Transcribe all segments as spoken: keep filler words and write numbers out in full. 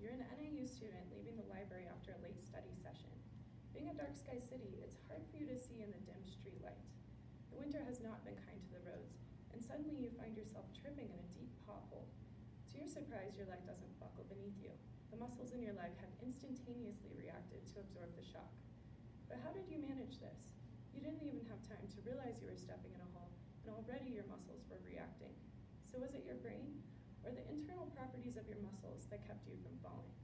you're an N A U student leaving the library after a late study session. Being a dark sky city, it's hard for you to see in the dim street light. The winter has not been kind to the roads, and suddenly you find yourself tripping in a deep pothole. To your surprise, your leg doesn't buckle beneath you. The muscles in your leg have instantaneously reacted to absorb the shock. But how did you manage this? You didn't even have time to realize you were stepping in a hole, and already your muscles were reacting. So was it your brain, or the internal properties of your muscles that kept you from falling?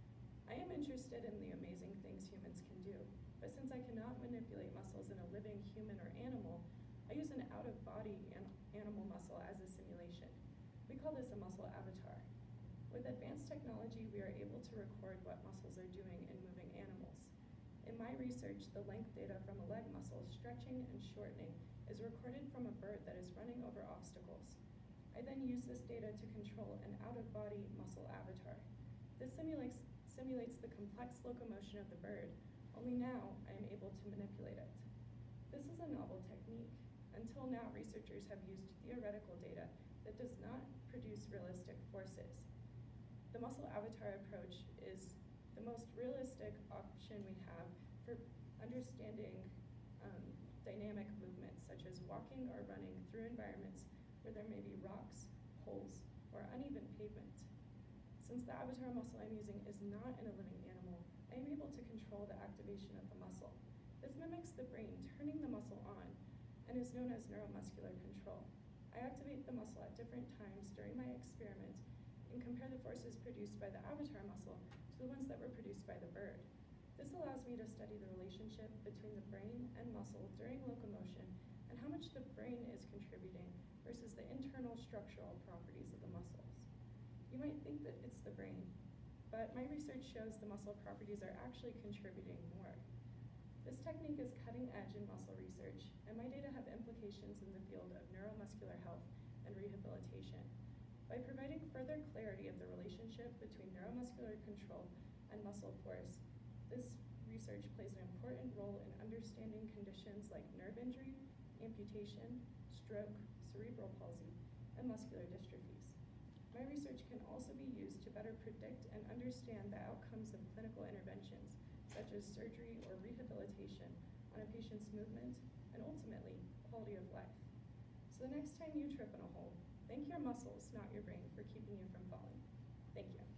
I am interested in the amazing things humans can do, but since I cannot manipulate muscles in a living human or animal, I use an out-of-body an animal muscle as a simulation. We call this a muscle avatar. With advanced technology, we are able to record what muscles are doing in moving animals. In my research, the length data from a leg muscle stretching and shortening is recorded from a bird that is running over obstacles. I then use this data to control an out-of-body muscle avatar. This simulates, simulates the complex locomotion of the bird, only now I am able to manipulate it. This is a novel technique. Until now, researchers have used theoretical data that does not produce realistic forces. The muscle avatar approach is the most realistic option we have for understanding um, dynamic movements, such as walking or running through environments where there may be rocks, holes, or uneven pavement. Since the avatar muscle I'm using is not in a living animal, I am able to control the activation of the muscle. This mimics the brain turning the muscle on and is known as neuromuscular control. I activate the muscle at different times during my experiment and compare the forces produced by the avatar muscle to the ones that were produced by the bird. This allows me to study the relationship between the brain and muscle during locomotion and how much the brain is contributing versus the internal structural properties of the muscles. You might think that it's the brain, but my research shows the muscle properties are actually contributing more. This technique is cutting edge in muscle research, and my data have implications in the field of neuromuscular health and rehabilitation. By providing further clarity of the relationship between neuromuscular control and muscle force, this research plays an important role in understanding conditions like nerve injury, amputation, stroke, cerebral palsy, and muscular dystrophies. My research can also be used to better predict and understand the outcomes of clinical interventions, such as surgery or rehabilitation, on a patient's movement and ultimately quality of life. So the next time you trip in a hole, thank your muscles, not your brain, for keeping you from falling. Thank you.